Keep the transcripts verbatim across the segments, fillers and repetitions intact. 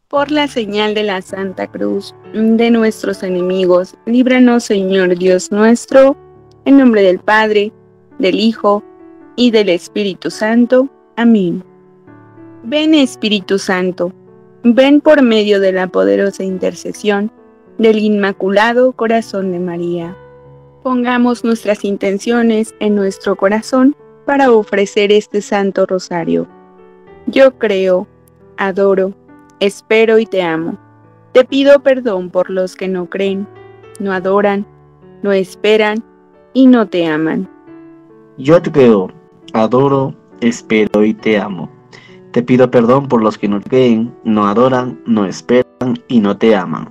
Por la señal de la Santa Cruz de nuestros enemigos, líbranos, Señor Dios nuestro, en nombre del Padre, del Hijo y del Espíritu Santo. Amén. Ven, Espíritu Santo, ven por medio de la poderosa intercesión del Inmaculado Corazón de María. Pongamos nuestras intenciones en nuestro corazón para ofrecer este Santo Rosario. Yo creo, adoro, espero y te amo. Te pido perdón por los que no creen, no adoran, no esperan y no te aman. Yo te creo, adoro, espero y te amo. Te pido perdón por los que no creen, no adoran, no esperan y no te aman.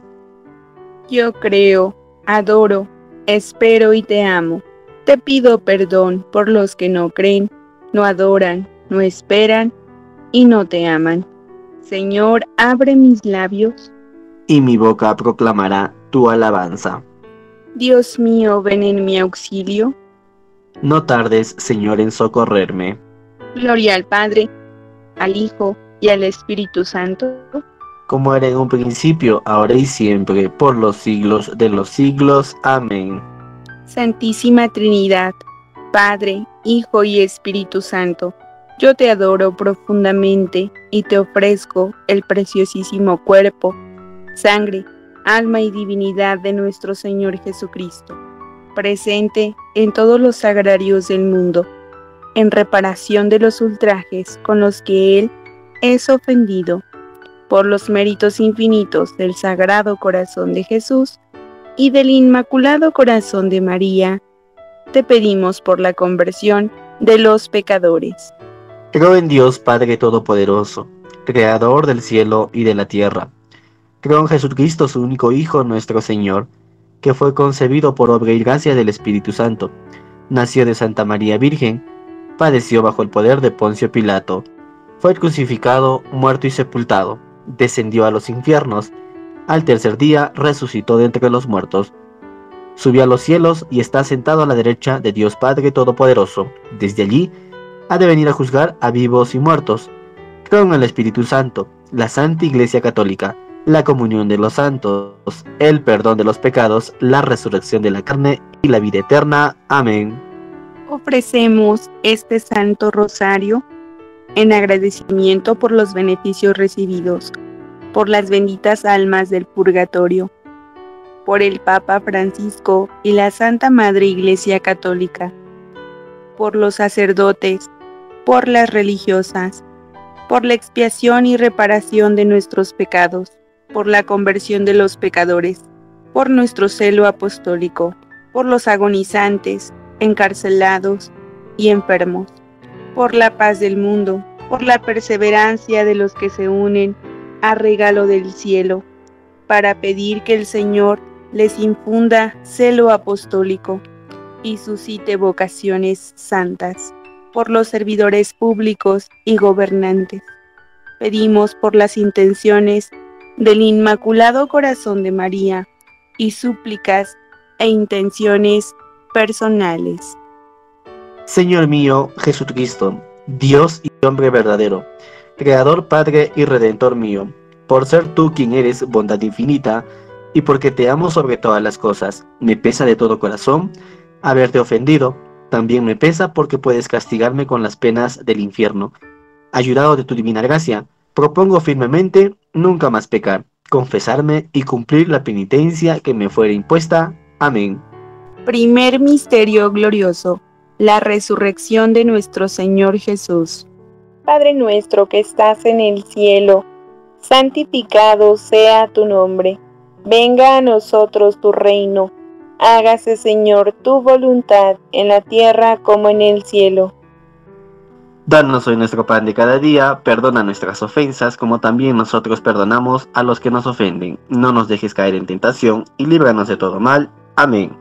Yo creo, adoro, espero y te amo. Te pido perdón por los que no creen, no adoran, no esperan y no te aman. Señor, abre mis labios, y mi boca proclamará tu alabanza. Dios mío, ven en mi auxilio. No tardes, Señor, en socorrerme. Gloria al Padre, al Hijo y al Espíritu Santo, como era en un principio, ahora y siempre, por los siglos de los siglos. Amén. Santísima Trinidad, Padre, Hijo y Espíritu Santo, yo te adoro profundamente y te ofrezco el preciosísimo cuerpo, sangre, alma y divinidad de nuestro Señor Jesucristo, presente en todos los sagrarios del mundo, en reparación de los ultrajes con los que Él es ofendido, por los méritos infinitos del Sagrado Corazón de Jesús y del Inmaculado Corazón de María, te pedimos por la conversión de los pecadores. Creo en Dios Padre Todopoderoso, Creador del cielo y de la tierra. Creo en Jesucristo, su único Hijo, nuestro Señor, que fue concebido por obra y gracia del Espíritu Santo. Nació de Santa María Virgen, padeció bajo el poder de Poncio Pilato, fue crucificado, muerto y sepultado, descendió a los infiernos, al tercer día resucitó de entre los muertos, subió a los cielos y está sentado a la derecha de Dios Padre Todopoderoso. Desde allí ha de venir a juzgar a vivos y muertos. Creo en el Espíritu Santo, la Santa Iglesia Católica, la comunión de los santos, el perdón de los pecados, la resurrección de la carne y la vida eterna. Amén. Ofrecemos este Santo Rosario en agradecimiento por los beneficios recibidos, por las benditas almas del purgatorio, por el Papa Francisco y la Santa Madre Iglesia Católica, por los sacerdotes, por las religiosas, por la expiación y reparación de nuestros pecados, por la conversión de los pecadores, por nuestro celo apostólico, por los agonizantes, encarcelados y enfermos, por la paz del mundo, por la perseverancia de los que se unen a regalo del cielo, para pedir que el Señor les infunda celo apostólico y suscite vocaciones santas, por los servidores públicos y gobernantes. Pedimos por las intenciones del Inmaculado Corazón de María y súplicas e intenciones personales. Señor mío, Jesucristo, Dios y hombre verdadero, Creador, Padre y Redentor mío, por ser tú quien eres bondad infinita, y porque te amo sobre todas las cosas, me pesa de todo corazón haberte ofendido. También me pesa porque puedes castigarme con las penas del infierno. Ayudado de tu divina gracia, propongo firmemente nunca más pecar, confesarme y cumplir la penitencia que me fuera impuesta. Amén. Primer misterio glorioso, la resurrección de nuestro Señor Jesús. Padre nuestro que estás en el cielo, santificado sea tu nombre. Venga a nosotros tu reino. Hágase, Señor, tu voluntad en la tierra como en el cielo. Danos hoy nuestro pan de cada día, perdona nuestras ofensas como también nosotros perdonamos a los que nos ofenden. No nos dejes caer en tentación y líbranos de todo mal. Amén.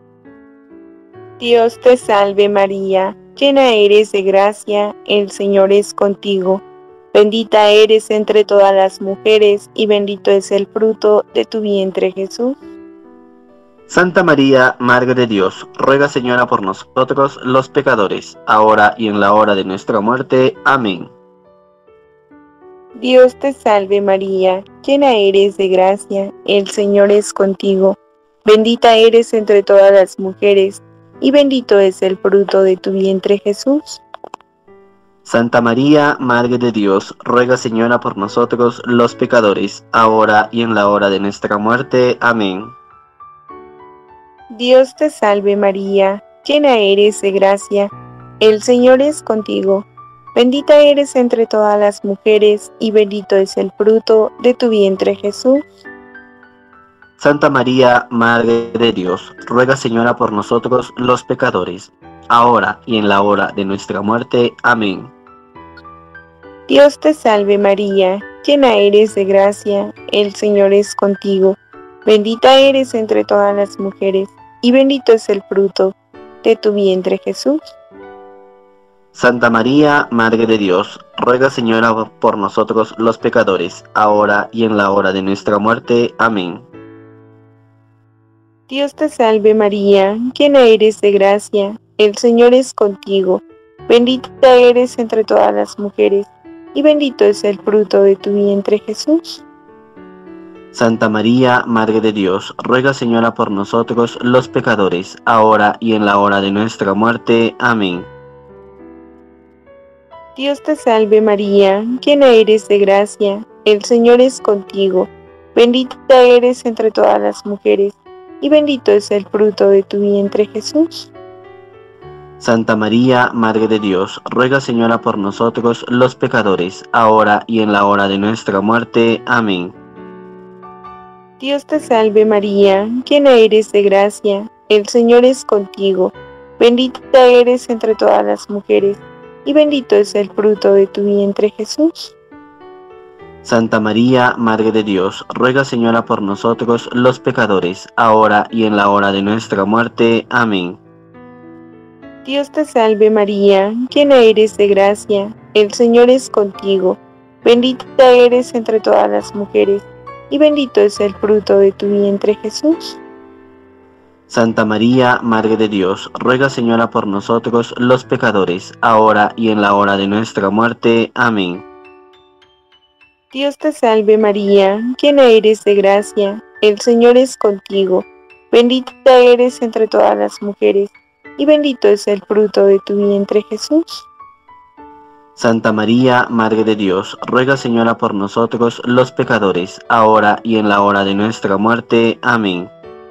Dios te salve María, llena eres de gracia, el Señor es contigo. Bendita eres entre todas las mujeres y bendito es el fruto de tu vientre Jesús. Santa María, Madre de Dios, ruega, Señora, por nosotros los pecadores, ahora y en la hora de nuestra muerte. Amén. Dios te salve María, llena eres de gracia, el Señor es contigo. Bendita eres entre todas las mujeres, y bendito es el fruto de tu vientre, Jesús. Santa María, Madre de Dios, ruega, Señora, por nosotros los pecadores, ahora y en la hora de nuestra muerte. Amén. Dios te salve María, llena eres de gracia, el Señor es contigo. Bendita eres entre todas las mujeres, y bendito es el fruto de tu vientre, Jesús. Santa María, Madre de Dios, ruega, Señora, por nosotros los pecadores, ahora y en la hora de nuestra muerte. Amén. Dios te salve María, llena eres de gracia, el Señor es contigo. Bendita eres entre todas las mujeres, y bendito es el fruto de tu vientre, Jesús. Santa María, Madre de Dios, ruega, Señora, por nosotros los pecadores, ahora y en la hora de nuestra muerte. Amén. Dios te salve María, llena eres de gracia, el Señor es contigo. Bendita eres entre todas las mujeres, y bendito es el fruto de tu vientre, Jesús. Santa María, Madre de Dios, ruega, Señora, por nosotros los pecadores, ahora y en la hora de nuestra muerte. Amén. Dios te salve María, llena eres de gracia, el Señor es contigo. Bendita eres entre todas las mujeres, y bendito es el fruto de tu vientre, Jesús. Santa María, Madre de Dios, ruega, Señora, por nosotros los pecadores, ahora y en la hora de nuestra muerte. Amén. Dios te salve María, llena eres de gracia, el Señor es contigo. Bendita eres entre todas las mujeres, y bendito es el fruto de tu vientre, Jesús. Santa María, Madre de Dios, ruega, Señora, por nosotros los pecadores, ahora y en la hora de nuestra muerte. Amén. Dios te salve María, llena eres de gracia, el Señor es contigo. Bendita eres entre todas las mujeres, y bendito es el fruto de tu vientre, Jesús. Santa María, Madre de Dios, ruega, Señora, por nosotros los pecadores, ahora y en la hora de nuestra muerte. Amén. Dios te salve María, llena eres de gracia, el Señor es contigo. Bendita eres entre todas las mujeres, y bendito es el fruto de tu vientre, Jesús. Santa María, Madre de Dios, ruega, Señora, por nosotros los pecadores, ahora y en la hora de nuestra muerte. Amén.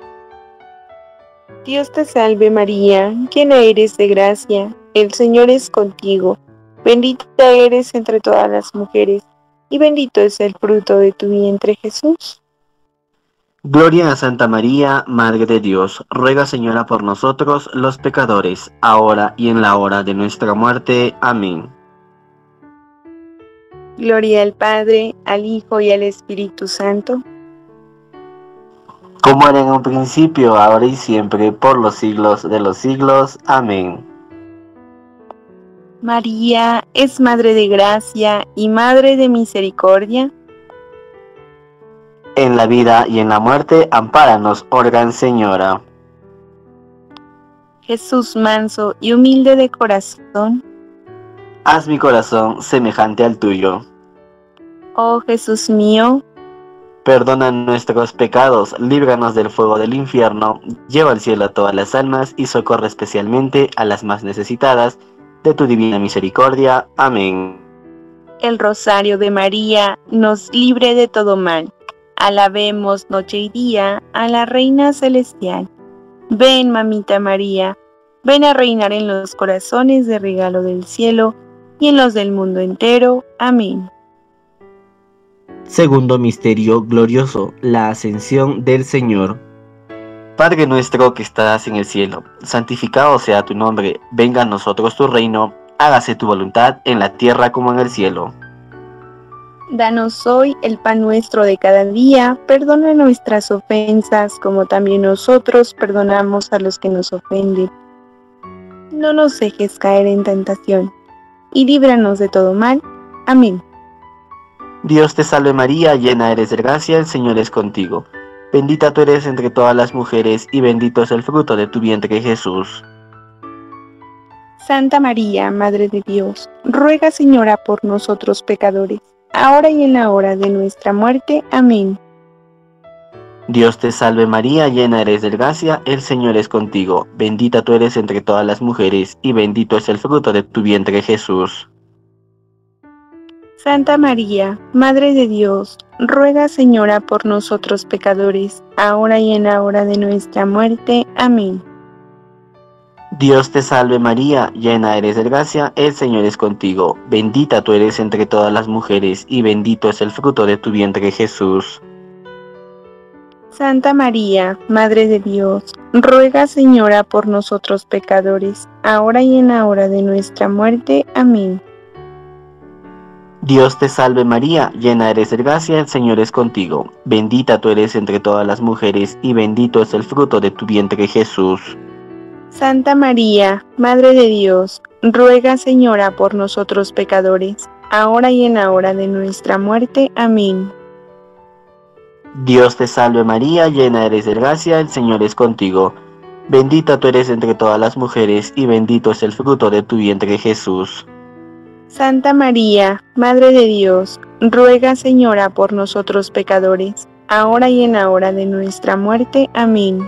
Dios te salve María, llena eres de gracia, el Señor es contigo. Bendita eres entre todas las mujeres, y bendito es el fruto de tu vientre, Jesús. Gloria a Santa María, Madre de Dios, ruega, Señora, por nosotros los pecadores, ahora y en la hora de nuestra muerte. Amén. Gloria al Padre, al Hijo y al Espíritu Santo, como era en un principio, ahora y siempre, por los siglos de los siglos. Amén. María es Madre de Gracia y Madre de Misericordia. En la vida y en la muerte, ampáranos, oh Gran Señora. Jesús manso y humilde de corazón, haz mi corazón semejante al tuyo. Oh Jesús mío, perdona nuestros pecados, líbranos del fuego del infierno, lleva al cielo a todas las almas y socorre especialmente a las más necesitadas de tu divina misericordia. Amén. El rosario de María nos libre de todo mal. Alabemos noche y día a la Reina Celestial. Ven, mamita María, ven a reinar en los corazones de regalo del cielo y en los del mundo entero. Amén. Segundo misterio glorioso, la ascensión del Señor. Padre nuestro que estás en el cielo, santificado sea tu nombre, venga a nosotros tu reino, hágase tu voluntad en la tierra como en el cielo. Danos hoy el pan nuestro de cada día, perdona nuestras ofensas como también nosotros perdonamos a los que nos ofenden. No nos dejes caer en tentación, y líbranos de todo mal. Amén. Dios te salve María, llena eres de gracia, el Señor es contigo. Bendita tú eres entre todas las mujeres, y bendito es el fruto de tu vientre, Jesús. Santa María, Madre de Dios, ruega, Señora, por nosotros pecadores, ahora y en la hora de nuestra muerte. Amén. Dios te salve María, llena eres de gracia, el Señor es contigo. Bendita tú eres entre todas las mujeres, y bendito es el fruto de tu vientre Jesús. Santa María, Madre de Dios, ruega, Señora, por nosotros pecadores, ahora y en la hora de nuestra muerte. Amén. Dios te salve María, llena eres de gracia, el Señor es contigo. Bendita tú eres entre todas las mujeres, y bendito es el fruto de tu vientre Jesús. Santa María, Madre de Dios, ruega, Señora, por nosotros pecadores, ahora y en la hora de nuestra muerte. Amén. Dios te salve María, llena eres de gracia, el Señor es contigo. Bendita tú eres entre todas las mujeres, y bendito es el fruto de tu vientre Jesús. Santa María, Madre de Dios, ruega, Señora, por nosotros pecadores, ahora y en la hora de nuestra muerte. Amén. Dios te salve María, llena eres de gracia, el Señor es contigo. Bendita tú eres entre todas las mujeres, y bendito es el fruto de tu vientre Jesús. Santa María, Madre de Dios, ruega, Señora, por nosotros pecadores, ahora y en la hora de nuestra muerte. Amén.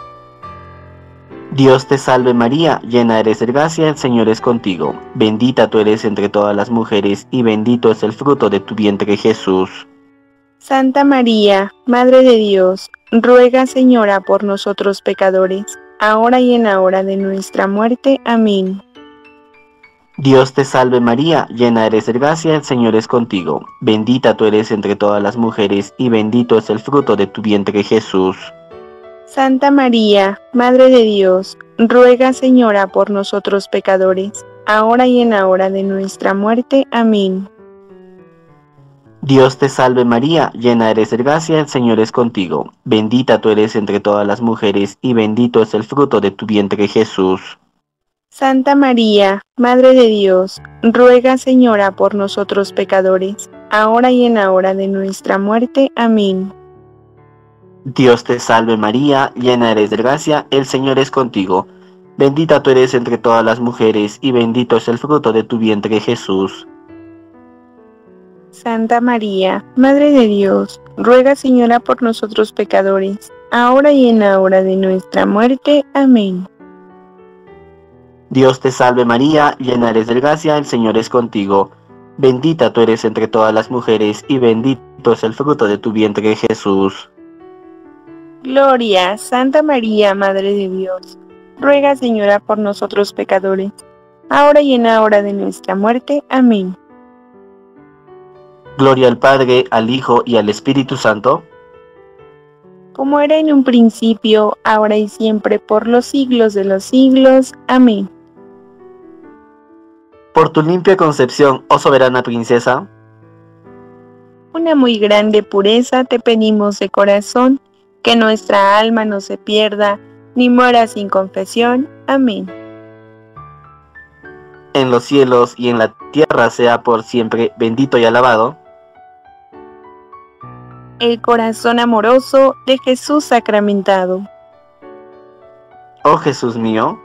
Dios te salve María, llena eres de gracia, el Señor es contigo. Bendita tú eres entre todas las mujeres, y bendito es el fruto de tu vientre Jesús. Santa María, Madre de Dios, ruega, Señora, por nosotros pecadores, ahora y en la hora de nuestra muerte. Amén. Dios te salve María, llena eres de gracia, el Señor es contigo. Bendita tú eres entre todas las mujeres, y bendito es el fruto de tu vientre Jesús. Santa María, Madre de Dios, ruega, Señora, por nosotros pecadores, ahora y en la hora de nuestra muerte. Amén. Dios te salve María, llena eres de gracia, el Señor es contigo. Bendita tú eres entre todas las mujeres, y bendito es el fruto de tu vientre Jesús. Santa María, Madre de Dios, ruega, Señora, por nosotros pecadores, ahora y en la hora de nuestra muerte. Amén. Dios te salve María, llena eres de gracia, el Señor es contigo. Bendita tú eres entre todas las mujeres, y bendito es el fruto de tu vientre Jesús. Santa María, Madre de Dios, ruega, Señora, por nosotros pecadores, ahora y en la hora de nuestra muerte. Amén. Dios te salve María, llena eres de gracia, el Señor es contigo. Bendita tú eres entre todas las mujeres, y bendito es el fruto de tu vientre Jesús. Gloria, Santa María, Madre de Dios, ruega, Señora, por nosotros pecadores, ahora y en la hora de nuestra muerte. Amén. Gloria al Padre, al Hijo y al Espíritu Santo, como era en un principio, ahora y siempre, por los siglos de los siglos. Amén. por tu limpia concepción, oh soberana princesa, una muy grande pureza te pedimos de corazón, que nuestra alma no se pierda, ni muera sin confesión. Amén. en los cielos y en la tierra sea por siempre bendito y alabado el corazón amoroso de Jesús sacramentado. Oh Jesús mío,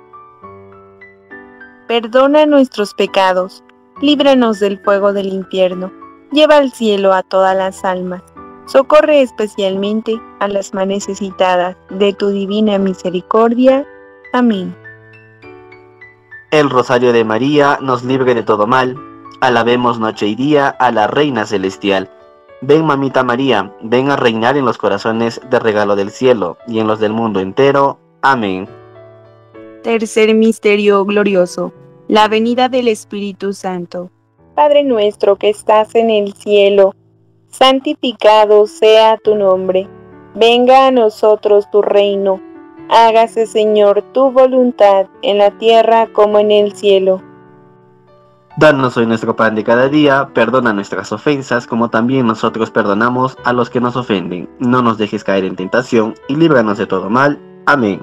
Perdona nuestros pecados, líbranos del fuego del infierno, lleva al cielo a todas las almas, socorre especialmente a las más necesitadas de tu divina misericordia. Amén. el rosario de María nos libre de todo mal. Alabemos noche y día a la Reina Celestial. Ven, mamita María, ven a reinar en los corazones de regalo del cielo y en los del mundo entero. Amén. Tercer misterio glorioso, la venida del Espíritu Santo. Padre nuestro que estás en el cielo, santificado sea tu nombre. Venga a nosotros tu reino. Hágase, Señor, tu voluntad en la tierra como en el cielo. Danos hoy nuestro pan de cada día, perdona nuestras ofensas como también nosotros perdonamos a los que nos ofenden. No nos dejes caer en tentación y líbranos de todo mal. Amén.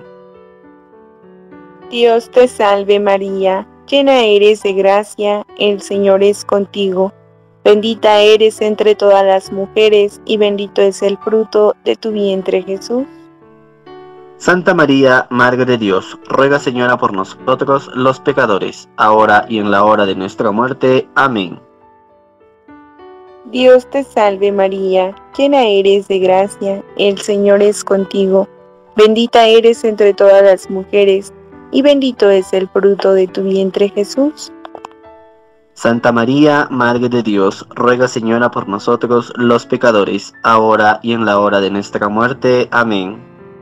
Dios te salve María, llena eres de gracia, el Señor es contigo. Bendita eres entre todas las mujeres y bendito es el fruto de tu vientre Jesús. Santa María, Madre de Dios, ruega Señora por nosotros los pecadores, ahora y en la hora de nuestra muerte. Amén. Dios te salve María, llena eres de gracia, el Señor es contigo. Bendita eres entre todas las mujeres, y bendito es el fruto de tu vientre Jesús. Santa María, Madre de Dios, ruega Señora por nosotros los pecadores, ahora y en la hora de nuestra muerte. Amén.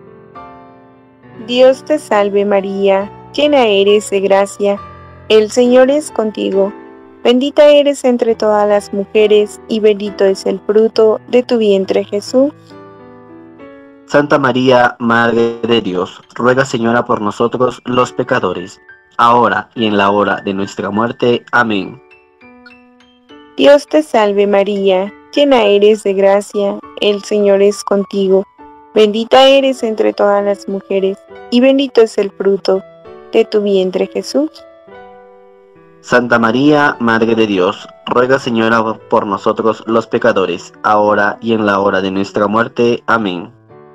Dios te salve María, llena eres de gracia, el Señor es contigo. Bendita eres entre todas las mujeres, y bendito es el fruto de tu vientre Jesús. Santa María, Madre de Dios, ruega Señora por nosotros los pecadores, ahora y en la hora de nuestra muerte. Amén. Dios te salve María, llena eres de gracia, el Señor es contigo. Bendita eres entre todas las mujeres, y bendito es el fruto de tu vientre Jesús. Santa María, Madre de Dios, ruega Señora por nosotros los pecadores, ahora y en la hora de nuestra muerte. Amén.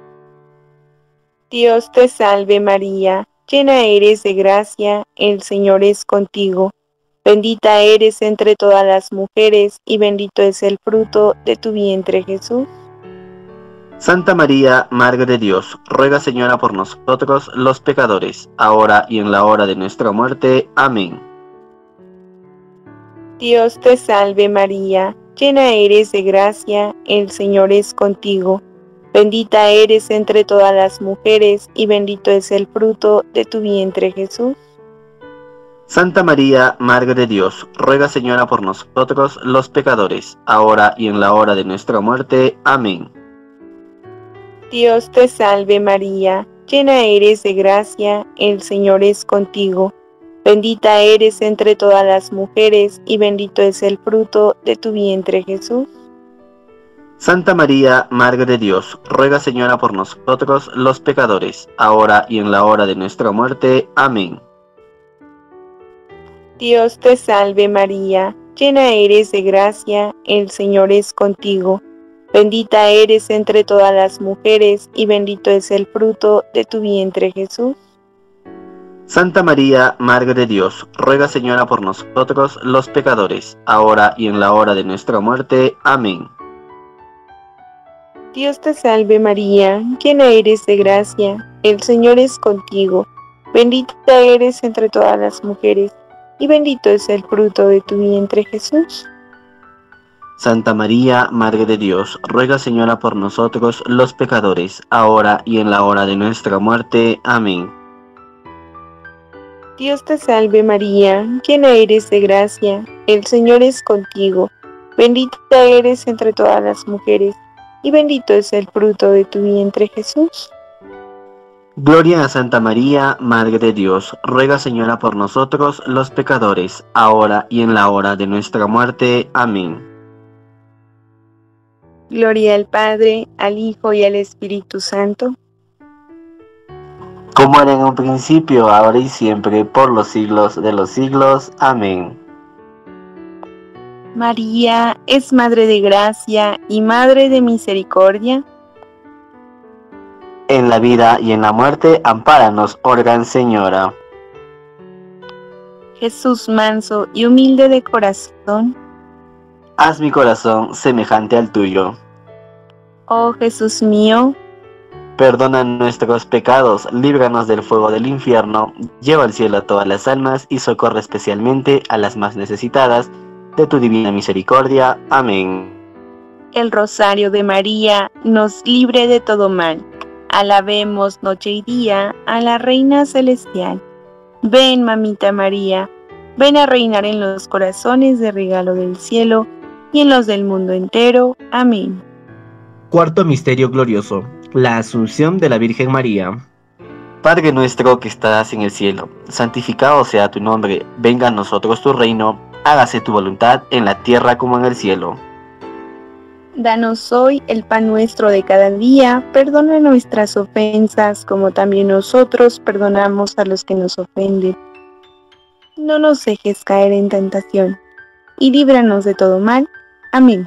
Dios te salve María, llena eres de gracia, el Señor es contigo. Bendita eres entre todas las mujeres, y bendito es el fruto de tu vientre Jesús. Santa María, Madre de Dios, ruega Señora por nosotros los pecadores, ahora y en la hora de nuestra muerte. Amén. Dios te salve María, llena eres de gracia, el Señor es contigo. Bendita eres entre todas las mujeres, y bendito es el fruto de tu vientre Jesús. Santa María, Madre de Dios, ruega Señora por nosotros los pecadores, ahora y en la hora de nuestra muerte. Amén. Dios te salve María, llena eres de gracia, el Señor es contigo. Bendita eres entre todas las mujeres, y bendito es el fruto de tu vientre Jesús. Santa María, Madre de Dios, ruega Señora por nosotros los pecadores, ahora y en la hora de nuestra muerte. Amén. Dios te salve María, llena eres de gracia, el Señor es contigo. Bendita eres entre todas las mujeres, y bendito es el fruto de tu vientre Jesús. Santa María, Madre de Dios, ruega Señora por nosotros los pecadores, ahora y en la hora de nuestra muerte. Amén. Dios te salve María, llena eres de gracia, el Señor es contigo. Bendita eres entre todas las mujeres, y bendito es el fruto de tu vientre Jesús. Santa María, Madre de Dios, ruega Señora por nosotros los pecadores, ahora y en la hora de nuestra muerte. Amén. Dios te salve María, llena eres de gracia, el Señor es contigo. Bendita eres entre todas las mujeres, y bendito es el fruto de tu vientre Jesús. Gloria a Santa María, Madre de Dios, ruega Señora por nosotros los pecadores, ahora y en la hora de nuestra muerte. Amén. Gloria al Padre, al Hijo y al Espíritu Santo. Como era en un principio, ahora y siempre, por los siglos de los siglos. Amén. María es Madre de Gracia y Madre de Misericordia. En la vida y en la muerte, ampáranos, oh Gran Señora. Jesús manso y humilde de corazón. Haz mi corazón semejante al tuyo. Oh Jesús mío, perdona nuestros pecados, líbranos del fuego del infierno, lleva al cielo a todas las almas y socorre especialmente a las más necesitadas de tu divina misericordia. Amén. El rosario de María nos libre de todo mal. Alabemos noche y día a la Reina Celestial. Ven, mamita María, ven a reinar en los corazones de regalo del cielo y en los del mundo entero. Amén. Cuarto misterio glorioso, la Asunción de la Virgen María. Padre nuestro que estás en el cielo, santificado sea tu nombre, venga a nosotros tu reino, hágase tu voluntad en la tierra como en el cielo. Danos hoy el pan nuestro de cada día, perdona nuestras ofensas como también nosotros perdonamos a los que nos ofenden. No nos dejes caer en tentación, y líbranos de todo mal. Amén.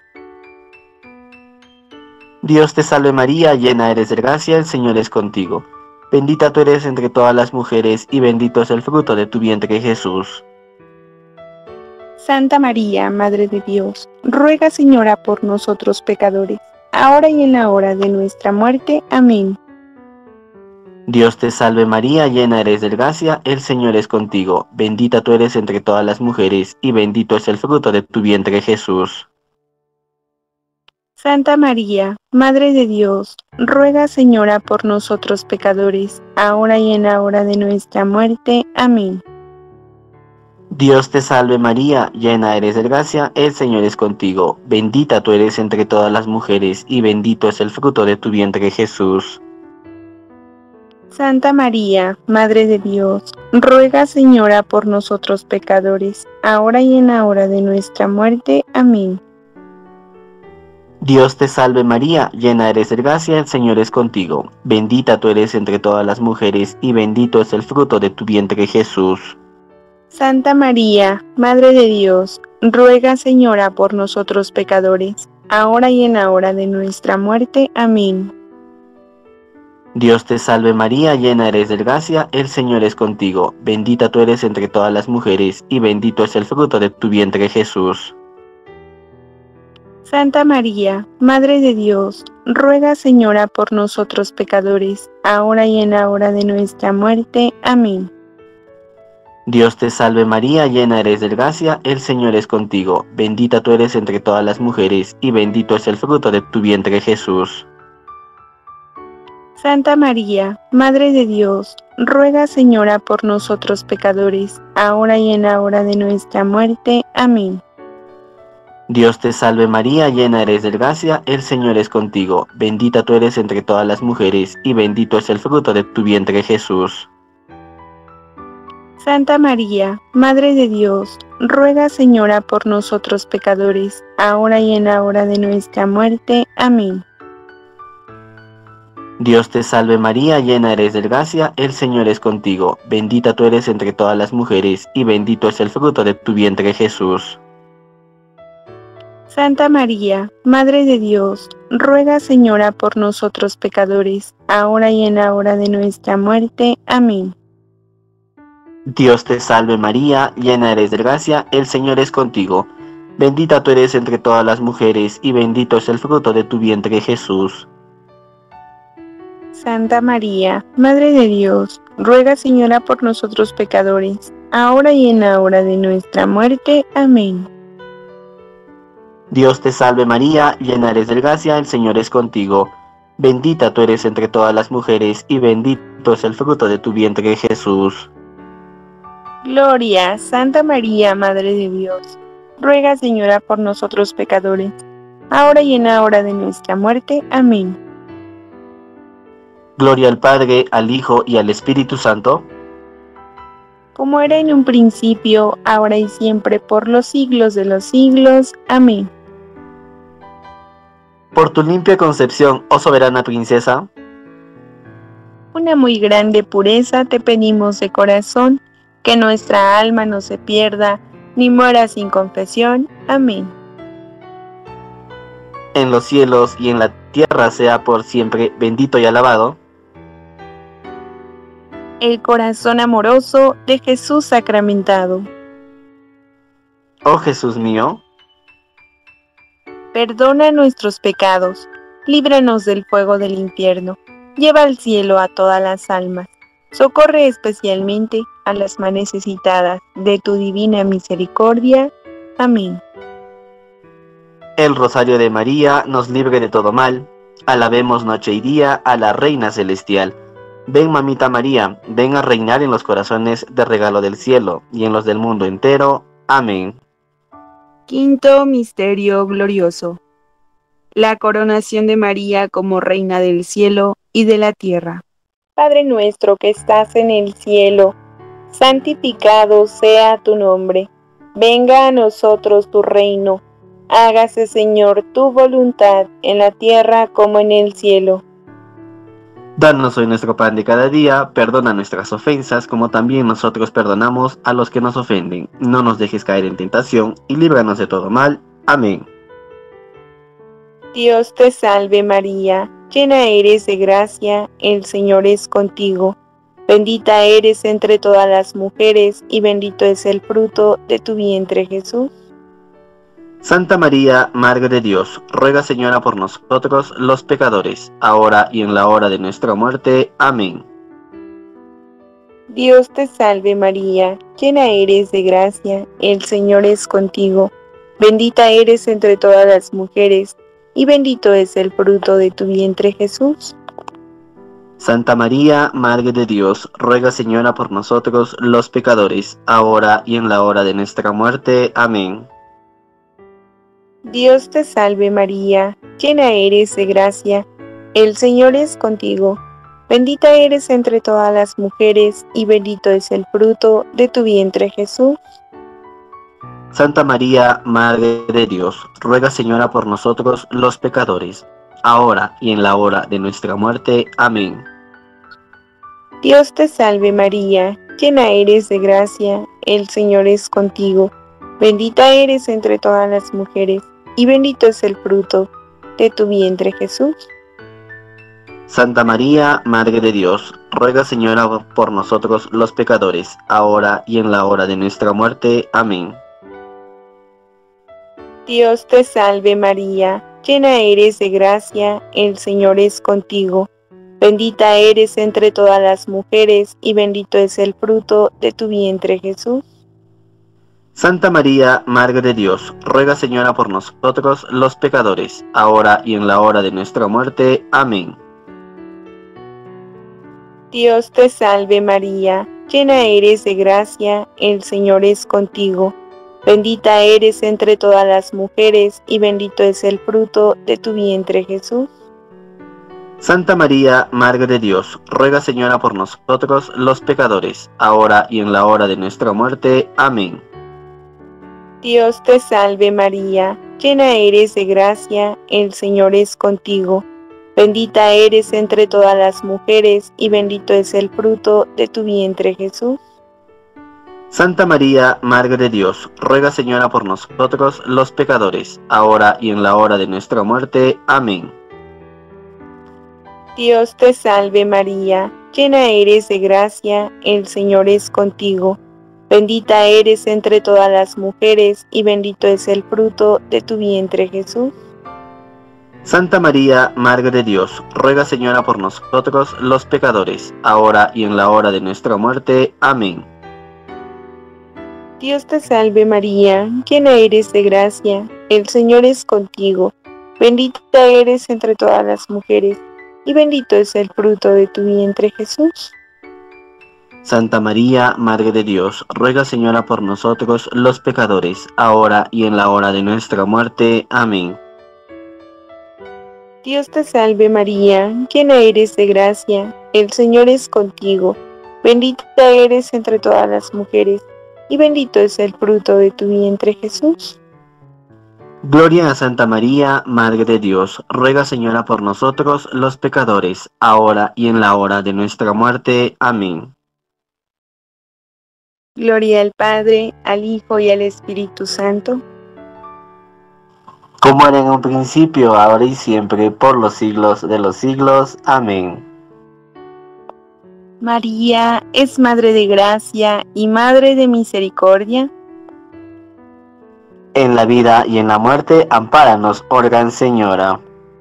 Dios te salve María, llena eres de gracia, el Señor es contigo. Bendita tú eres entre todas las mujeres, y bendito es el fruto de tu vientre Jesús. Santa María, Madre de Dios, ruega, Señora, por nosotros pecadores, ahora y en la hora de nuestra muerte. Amén. Dios te salve María, llena eres de gracia, el Señor es contigo. Bendita tú eres entre todas las mujeres, y bendito es el fruto de tu vientre, Jesús. Santa María, Madre de Dios, ruega, Señora, por nosotros pecadores, ahora y en la hora de nuestra muerte. Amén. Dios te salve María, llena eres de gracia, el Señor es contigo. Bendita tú eres entre todas las mujeres, y bendito es el fruto de tu vientre, Jesús. Santa María, Madre de Dios, ruega, Señora, por nosotros pecadores, ahora y en la hora de nuestra muerte. Amén. Dios te salve María, llena eres de gracia, el Señor es contigo. Bendita tú eres entre todas las mujeres, y bendito es el fruto de tu vientre, Jesús. Santa María, Madre de Dios, ruega, Señora, por nosotros pecadores, ahora y en la hora de nuestra muerte. Amén. Dios te salve María, llena eres de gracia, el Señor es contigo. Bendita tú eres entre todas las mujeres, y bendito es el fruto de tu vientre, Jesús. Santa María, Madre de Dios, ruega, Señora, por nosotros pecadores, ahora y en la hora de nuestra muerte. Amén. Dios te salve María, llena eres de gracia, el Señor es contigo. Bendita tú eres entre todas las mujeres, y bendito es el fruto de tu vientre, Jesús. Santa María, Madre de Dios, ruega, Señora, por nosotros pecadores, ahora y en la hora de nuestra muerte. Amén. Dios te salve María, llena eres de gracia, el Señor es contigo. Bendita tú eres entre todas las mujeres, y bendito es el fruto de tu vientre, Jesús. Santa María, Madre de Dios, ruega, Señora, por nosotros pecadores, ahora y en la hora de nuestra muerte. Amén. Dios te salve María, llena eres de gracia, el Señor es contigo. Bendita tú eres entre todas las mujeres, y bendito es el fruto de tu vientre, Jesús. Santa María, Madre de Dios, ruega, Señora, por nosotros pecadores, ahora y en la hora de nuestra muerte. Amén. Dios te salve María, llena eres de gracia, el Señor es contigo. Bendita tú eres entre todas las mujeres, y bendito es el fruto de tu vientre, Jesús. Santa María, Madre de Dios, ruega, Señora, por nosotros pecadores, ahora y en la hora de nuestra muerte. Amén. Dios te salve María, llena eres de gracia, el Señor es contigo. Bendita tú eres entre todas las mujeres, y bendito es el fruto de tu vientre, Jesús. Gloria, Santa María, Madre de Dios, ruega, Señora, por nosotros pecadores, ahora y en la hora de nuestra muerte. Amén. Gloria al Padre, al Hijo y al Espíritu Santo, como era en un principio, ahora y siempre, por los siglos de los siglos. Amén. por tu limpia concepción, oh soberana princesa. Una muy grande pureza te pedimos de corazón, que nuestra alma no se pierda, ni muera sin confesión. Amén. En los cielos y en la tierra sea por siempre bendito y alabado el corazón amoroso de Jesús sacramentado. Oh Jesús mío, perdona nuestros pecados, líbranos del fuego del infierno, lleva al cielo a todas las almas, socorre especialmente a las más necesitadas de tu divina misericordia. Amén. el rosario de María nos libre de todo mal. Alabemos noche y día a la Reina Celestial. Ven, mamita María, ven a reinar en los corazones de regalo del cielo y en los del mundo entero. Amén. Quinto misterio glorioso: la coronación de María como Reina del cielo y de la tierra. Padre nuestro que estás en el cielo, santificado sea tu nombre. Venga a nosotros tu reino. Hágase, Señor, tu voluntad en la tierra como en el cielo. Danos hoy nuestro pan de cada día, perdona nuestras ofensas, como también nosotros perdonamos a los que nos ofenden. No nos dejes caer en tentación, y líbranos de todo mal. Amén. Dios te salve María, llena eres de gracia, el Señor es contigo. Bendita eres entre todas las mujeres, y bendito es el fruto de tu vientre, Jesús. Santa María, Madre de Dios, ruega, Señora, por nosotros los pecadores, ahora y en la hora de nuestra muerte. Amén. Dios te salve María, llena eres de gracia, el Señor es contigo. Bendita eres entre todas las mujeres, y bendito es el fruto de tu vientre, Jesús. Santa María, Madre de Dios, ruega, Señora, por nosotros los pecadores, ahora y en la hora de nuestra muerte. Amén. Dios te salve María, llena eres de gracia, el Señor es contigo. Bendita eres entre todas las mujeres, y bendito es el fruto de tu vientre, Jesús. Santa María, Madre de Dios, ruega, Señora, por nosotros los pecadores, ahora y en la hora de nuestra muerte. Amén. Dios te salve María, llena eres de gracia, el Señor es contigo. Bendita eres entre todas las mujeres, y bendito es el fruto de tu vientre, Jesús. Santa María, Madre de Dios, ruega, Señora, por nosotros los pecadores, ahora y en la hora de nuestra muerte. Amén. Dios te salve María, llena eres de gracia, el Señor es contigo. Bendita eres entre todas las mujeres, y bendito es el fruto de tu vientre, Jesús. Santa María, Madre de Dios, ruega, Señora, por nosotros los pecadores, ahora y en la hora de nuestra muerte. Amén. Dios te salve María, llena eres de gracia, el Señor es contigo. Bendita eres entre todas las mujeres, y bendito es el fruto de tu vientre, Jesús. Santa María, Madre de Dios, ruega, Señora, por nosotros los pecadores, ahora y en la hora de nuestra muerte. Amén. Dios te salve María, llena eres de gracia, el Señor es contigo. Bendita eres entre todas las mujeres, y bendito es el fruto de tu vientre, Jesús. Santa María, Madre de Dios, ruega, Señora, por nosotros los pecadores, ahora y en la hora de nuestra muerte. Amén. Dios te salve María, llena eres de gracia, el Señor es contigo. Bendita eres entre todas las mujeres, y bendito es el fruto de tu vientre, Jesús. Santa María, Madre de Dios, ruega, Señora, por nosotros los pecadores, ahora y en la hora de nuestra muerte. Amén. Dios te salve María, llena eres de gracia, el Señor es contigo. Bendita eres entre todas las mujeres, y bendito es el fruto de tu vientre, Jesús. Santa María, Madre de Dios, ruega, Señora, por nosotros los pecadores, ahora y en la hora de nuestra muerte. Amén. Dios te salve María, llena eres de gracia, el Señor es contigo. Bendita eres entre todas las mujeres, y bendito es el fruto de tu vientre, Jesús. Gloria a Santa María, Madre de Dios, ruega, Señora, por nosotros los pecadores, ahora y en la hora de nuestra muerte. Amén. Gloria al Padre, al Hijo y al Espíritu Santo. Como era en un principio, ahora y siempre, por los siglos de los siglos. Amén. María es Madre de Gracia y Madre de Misericordia. En la vida y en la muerte, ampáranos, oh Gran Señora.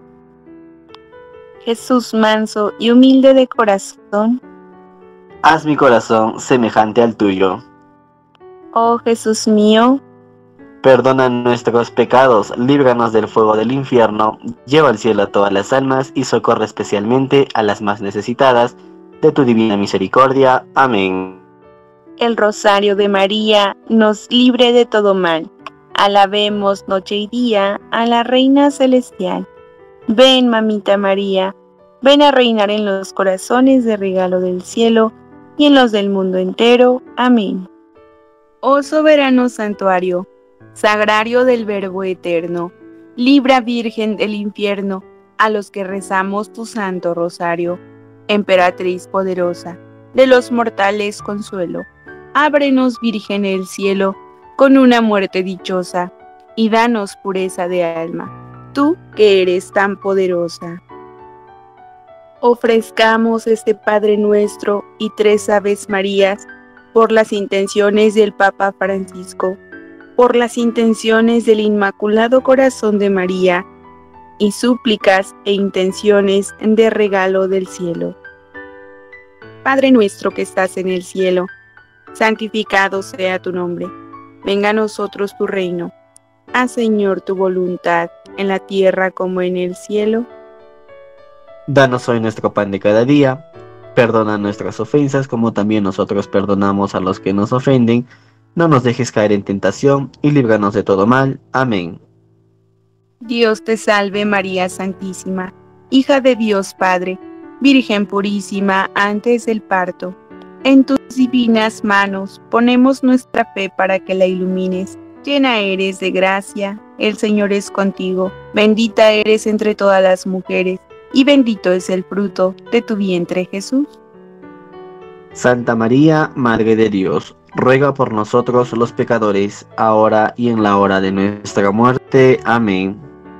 Jesús manso y humilde de corazón. Haz mi corazón semejante al tuyo. Oh Jesús mío, perdona nuestros pecados, líbranos del fuego del infierno, lleva al cielo a todas las almas y socorre especialmente a las más necesitadas de tu divina misericordia. Amén. El rosario de María nos libre de todo mal. Alabemos noche y día a la Reina Celestial. Ven, mamita María, ven a reinar en los corazones de regalo del cielo y en los del mundo entero. Amén. Oh soberano santuario, sagrario del Verbo eterno, libra Virgen del infierno a los que rezamos tu santo rosario. Emperatriz poderosa, de los mortales consuelo, ábrenos, Virgen, el cielo, con una muerte dichosa, y danos pureza de alma, tú que eres tan poderosa. Ofrezcamos este Padre Nuestro y tres Aves Marías por las intenciones del Papa Francisco, por las intenciones del Inmaculado Corazón de María y súplicas e intenciones de regalo del cielo. Padre nuestro que estás en el cielo, santificado sea tu nombre. Venga a nosotros tu reino. Haz, Señor, tu voluntad, en la tierra como en el cielo. Danos hoy nuestro pan de cada día. Perdona nuestras ofensas como también nosotros perdonamos a los que nos ofenden. No nos dejes caer en tentación y líbranos de todo mal. Amén. Dios te salve María Santísima, hija de Dios Padre, Virgen purísima antes del parto. En tus divinas manos ponemos nuestra fe para que la ilumines. Llena eres de gracia, el Señor es contigo. Bendita eres entre todas las mujeres, y bendito es el fruto de tu vientre, Jesús. Santa María, Madre de Dios, ruega por nosotros los pecadores, ahora y en la hora de nuestra muerte. Amén.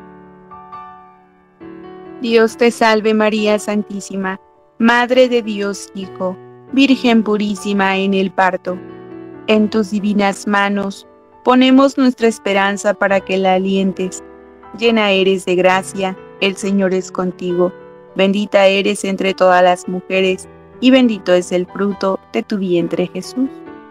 Dios te salve María Santísima, Madre de Dios Hijo, Virgen purísima en el parto. En tus divinas manos ponemos nuestra esperanza para que la alientes. Llena eres de gracia, el Señor es contigo. Bendita eres entre todas las mujeres, y bendito es el fruto de tu vientre, Jesús.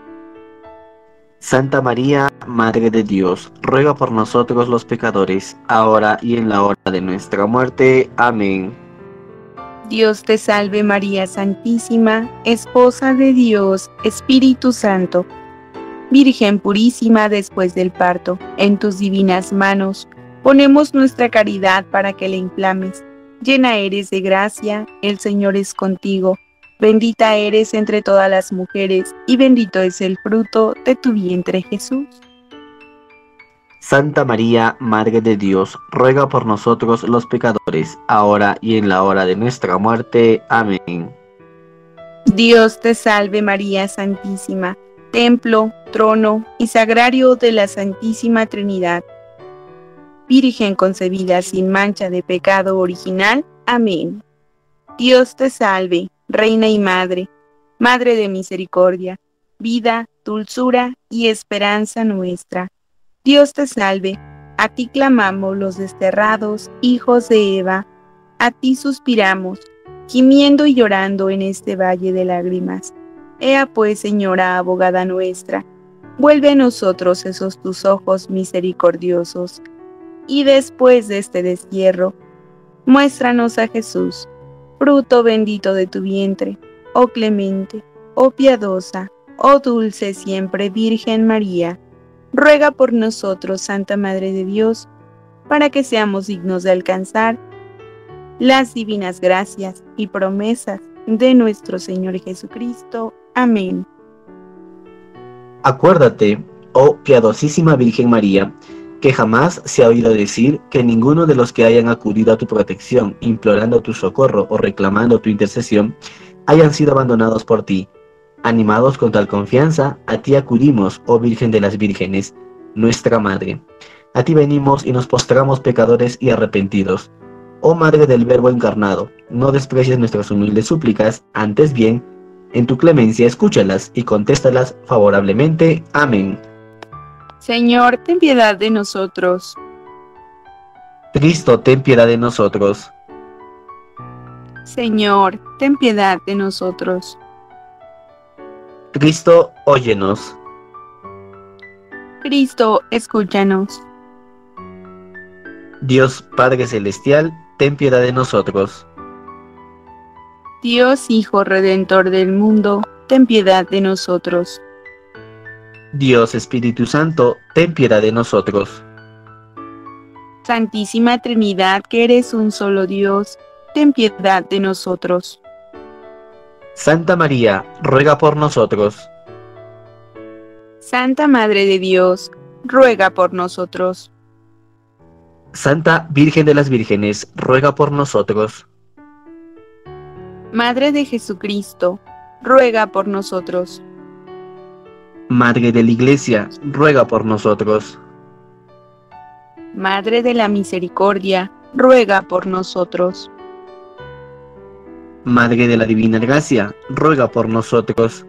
Santa María, Madre de Dios, ruega por nosotros los pecadores, ahora y en la hora de nuestra muerte. Amén. Dios te salve María Santísima, Esposa de Dios, Espíritu Santo, Virgen purísima después del parto. En tus divinas manos ponemos nuestra caridad para que la inflames. Llena eres de gracia, el Señor es contigo. Bendita eres entre todas las mujeres, y bendito es el fruto de tu vientre, Jesús. Santa María, Madre de Dios, ruega por nosotros los pecadores, ahora y en la hora de nuestra muerte. Amén. Dios te salve María Santísima, templo, trono y sagrario de la Santísima Trinidad. Virgen concebida sin mancha de pecado original. Amén. Dios te salve, Reina y Madre, Madre de misericordia, vida, dulzura y esperanza nuestra. Dios te salve, a ti clamamos los desterrados hijos de Eva, a ti suspiramos, gimiendo y llorando en este valle de lágrimas. Ea pues, Señora abogada nuestra, vuelve a nosotros esos tus ojos misericordiosos, y después de este destierro, muéstranos a Jesús, fruto bendito de tu vientre, oh clemente, oh piadosa, oh dulce siempre Virgen María. Ruega por nosotros, Santa Madre de Dios, para que seamos dignos de alcanzar las divinas gracias y promesas de nuestro Señor Jesucristo. Amén. Acuérdate, oh piadosísima Virgen María, que jamás se ha oído decir que ninguno de los que hayan acudido a tu protección, implorando tu socorro o reclamando tu intercesión, hayan sido abandonados por ti. Animados con tal confianza, a ti acudimos, oh Virgen de las Vírgenes, nuestra Madre. A ti venimos y nos postramos pecadores y arrepentidos. Oh Madre del Verbo encarnado, no desprecies nuestras humildes súplicas, antes bien, en tu clemencia escúchalas y contéstalas favorablemente. Amén. Señor, ten piedad de nosotros. Cristo, ten piedad de nosotros. Señor, ten piedad de nosotros. Cristo, óyenos. Cristo, escúchanos. Dios Padre Celestial, ten piedad de nosotros. Dios Hijo Redentor del mundo, ten piedad de nosotros. Dios Espíritu Santo, ten piedad de nosotros. Santísima Trinidad, que eres un solo Dios, ten piedad de nosotros. Santa María, ruega por nosotros. Santa Madre de Dios, ruega por nosotros. Santa Virgen de las Vírgenes, ruega por nosotros. Madre de Jesucristo, ruega por nosotros. Madre de la Iglesia, ruega por nosotros. Madre de la Misericordia, ruega por nosotros. Madre de la Divina Gracia, ruega por nosotros.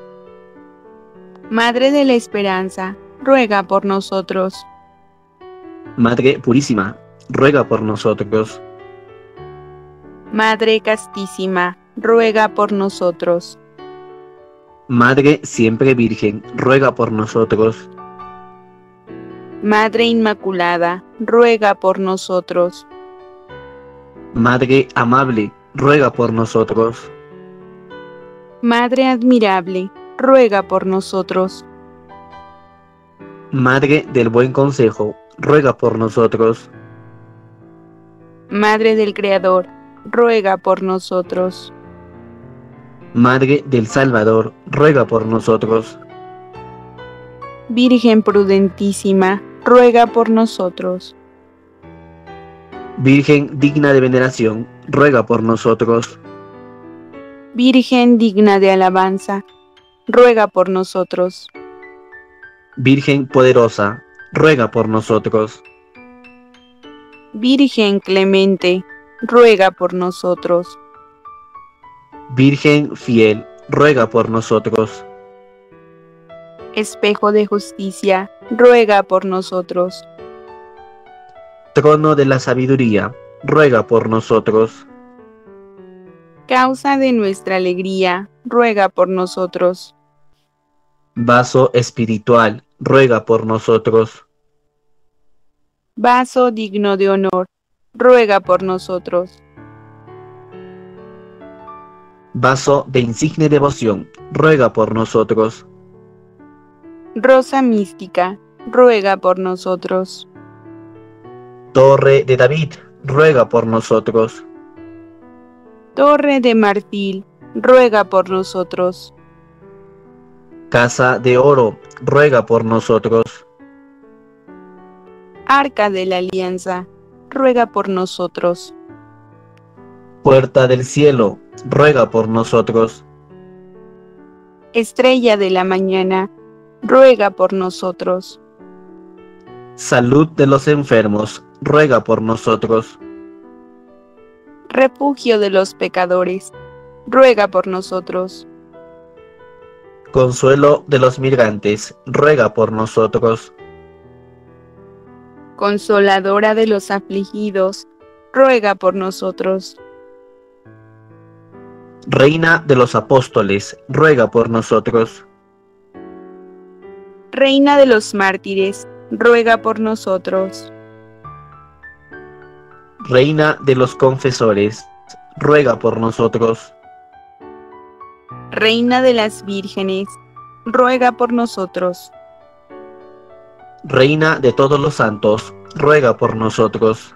Madre de la Esperanza, ruega por nosotros. Madre Purísima, ruega por nosotros. Madre Castísima, ruega por nosotros. Madre Siempre Virgen, ruega por nosotros. Madre Inmaculada, ruega por nosotros. Madre Amable, ruega por nosotros. Madre Admirable, ruega por nosotros. Madre del Buen Consejo, ruega por nosotros. Madre del Creador, ruega por nosotros. Madre del Salvador, ruega por nosotros. Virgen prudentísima, ruega por nosotros. Virgen digna de veneración, ruega por nosotros. Virgen digna de alabanza, ruega por nosotros. Virgen poderosa, ruega por nosotros. Virgen clemente, ruega por nosotros. Virgen fiel, ruega por nosotros. Espejo de justicia, ruega por nosotros. Trono de la sabiduría, ruega por nosotros. Causa de nuestra alegría, ruega por nosotros. Vaso espiritual, ruega por nosotros. Vaso digno de honor, ruega por nosotros. Vaso de insigne devoción, ruega por nosotros. Rosa mística, ruega por nosotros. Torre de David, ruega por nosotros. Torre de marfil, ruega por nosotros. Casa de oro, ruega por nosotros. Arca de la alianza, ruega por nosotros. Puerta del cielo, ruega por nosotros. Estrella de la mañana, ruega por nosotros. Salud de los enfermos, ruega por nosotros. Refugio de los pecadores, ruega por nosotros. Consuelo de los migrantes, ruega por nosotros. Consoladora de los afligidos, ruega por nosotros. Reina de los apóstoles, ruega por nosotros. Reina de los mártires, ruega por nosotros. Reina de los confesores, ruega por nosotros. Reina de las vírgenes, ruega por nosotros. Reina de todos los santos, ruega por nosotros.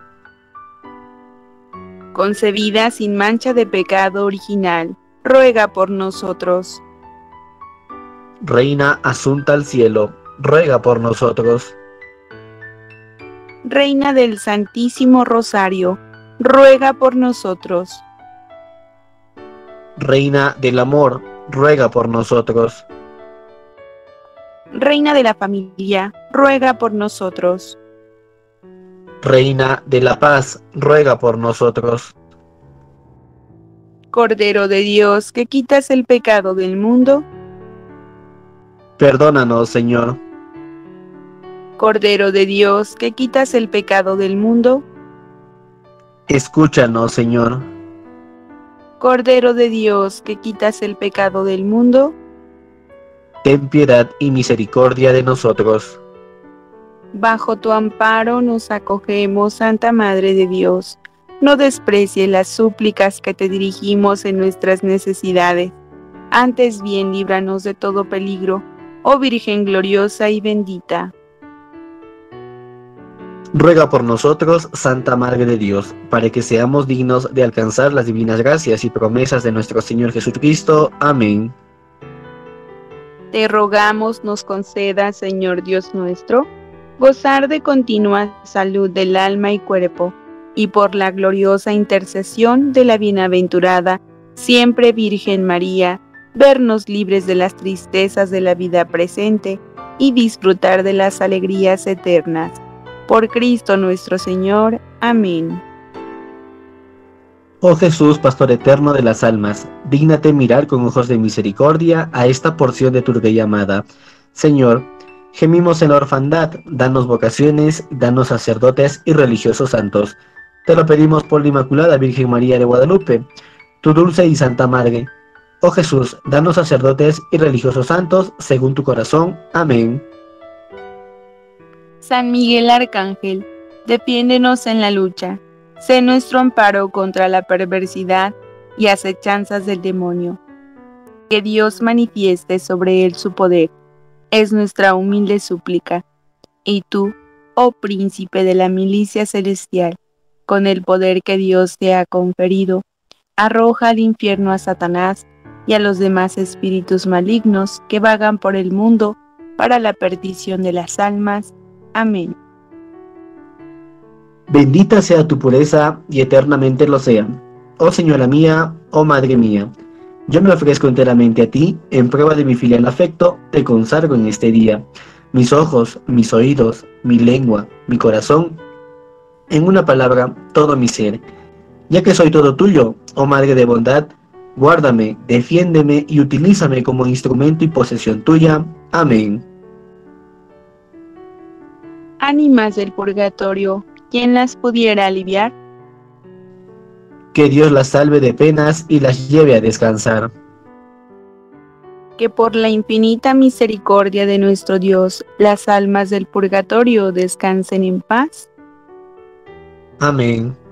Concebida sin mancha de pecado original, ruega por nosotros. Reina asunta al cielo, ruega por nosotros. Reina del Santísimo Rosario, ruega por nosotros. Reina del amor, ruega por nosotros. Reina de la familia, ruega por nosotros. Reina de la paz, ruega por nosotros. Cordero de Dios, que quitas el pecado del mundo. Perdónanos, Señor. Cordero de Dios, que quitas el pecado del mundo. Escúchanos, Señor. Cordero de Dios, que quitas el pecado del mundo. Ten piedad y misericordia de nosotros. Bajo tu amparo nos acogemos, Santa Madre de Dios. No desprecies las súplicas que te dirigimos en nuestras necesidades. Antes bien, líbranos de todo peligro, oh Virgen gloriosa y bendita. Ruega por nosotros, Santa Madre de Dios, para que seamos dignos de alcanzar las divinas gracias y promesas de nuestro Señor Jesucristo. Amén. Te rogamos nos conceda, Señor Dios nuestro, gozar de continua salud del alma y cuerpo, y por la gloriosa intercesión de la bienaventurada siempre Virgen María, vernos libres de las tristezas de la vida presente y disfrutar de las alegrías eternas. Por Cristo nuestro Señor. Amén. Oh Jesús, pastor eterno de las almas, dígnate mirar con ojos de misericordia a esta porción de tu orgullo amada. Señor, gemimos en la orfandad, danos vocaciones, danos sacerdotes y religiosos santos. Te lo pedimos por la Inmaculada Virgen María de Guadalupe, tu dulce y santa Madre. Oh Jesús, danos sacerdotes y religiosos santos, según tu corazón. Amén. San Miguel Arcángel, defiéndenos en la lucha. Sé nuestro amparo contra la perversidad y acechanzas del demonio. Que Dios manifieste sobre él su poder, es nuestra humilde súplica. Y tú, oh príncipe de la milicia celestial, con el poder que Dios te ha conferido, arroja al infierno a Satanás y a los demás espíritus malignos que vagan por el mundo para la perdición de las almas. Amén. Bendita sea tu pureza y eternamente lo sea. Oh Señora mía, oh Madre mía, yo me ofrezco enteramente a ti, en prueba de mi filial afecto, te consagro en este día. Mis ojos, mis oídos, mi lengua, mi corazón, en una palabra, todo mi ser. Ya que soy todo tuyo, oh Madre de bondad, guárdame, defiéndeme y utilízame como instrumento y posesión tuya. Amén. Ánimas del purgatorio, ¿quién las pudiera aliviar? Que Dios las salve de penas y las lleve a descansar. Que por la infinita misericordia de nuestro Dios, las almas del purgatorio descansen en paz. Amén.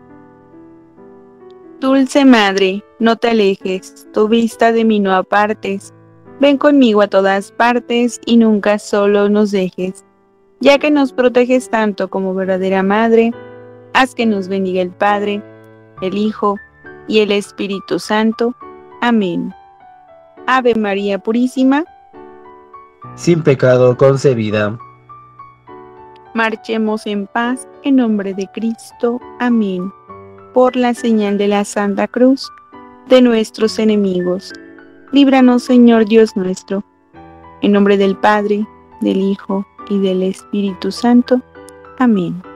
Dulce Madre, no te alejes, tu vista de mí no apartes. Ven conmigo a todas partes y nunca solo nos dejes. Ya que nos proteges tanto como verdadera Madre, haz que nos bendiga el Padre, el Hijo y el Espíritu Santo. Amén. Ave María Purísima, sin pecado concebida. Marchemos en paz en nombre de Cristo. Amén. Por la señal de la Santa Cruz de nuestros enemigos, líbranos, Señor Dios nuestro. En nombre del Padre, del Hijo y del Espíritu Santo. Amén.